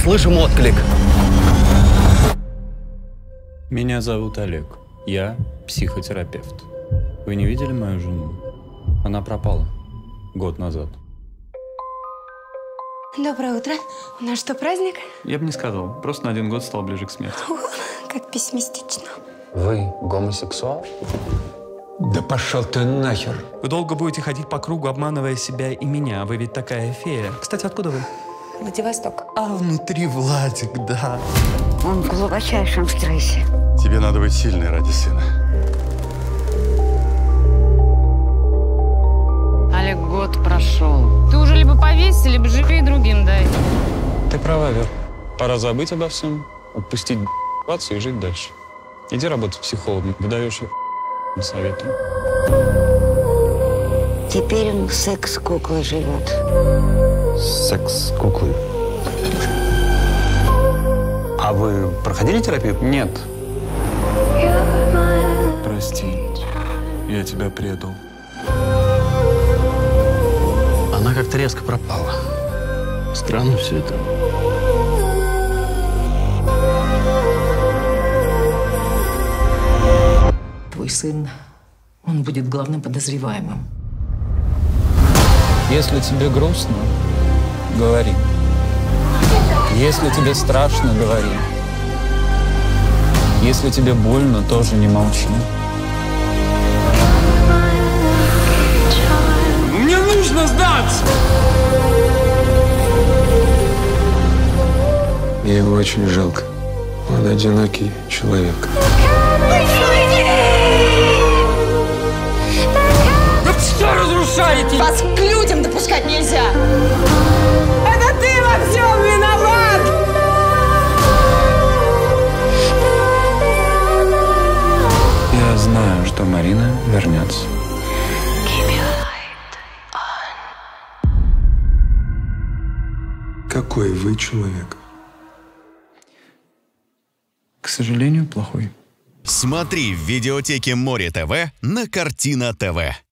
слышим отклик. Меня зовут Олег. Я психотерапевт. Вы не видели мою жену? Она пропала год назад. Доброе утро. У нас что, праздник? Я бы не сказал. Просто на 1 год стал ближе к смерти. Как пессимистично. Вы гомосексуал? Да пошел ты нахер. Вы долго будете ходить по кругу, обманывая себя и меня. Вы ведь такая фея. Кстати, откуда вы? Владивосток. А внутри Владик, да. Он в глубочайшем стрессе. Тебе надо быть сильной ради сына. Олег, год прошел. Ты уже либо повесься, либо живи другим дай. Ты права, Вер. Пора забыть обо всем, отпустить б***аться и жить дальше. Иди работать психологом, выдаешь советы. Теперь он в секс-куклой живет. Секс с куклой. А вы проходили терапию? Нет. Прости, я тебя предал. Она как-то резко пропала. Странно все это. Твой сын, он будет главным подозреваемым. Если тебе грустно, говори. Если тебе страшно, говори. Если тебе больно, тоже не молчи. Мне нужно знать! Мне его очень жалко. Он одинокий человек. Вы что разрушаете? Вас к людям допускать нельзя! Это ты во всем виноват! Я знаю, что Марина вернется. Какой вы человек? К сожалению, плохой. Смотри в видеотеке Море ТВ на Картина ТВ.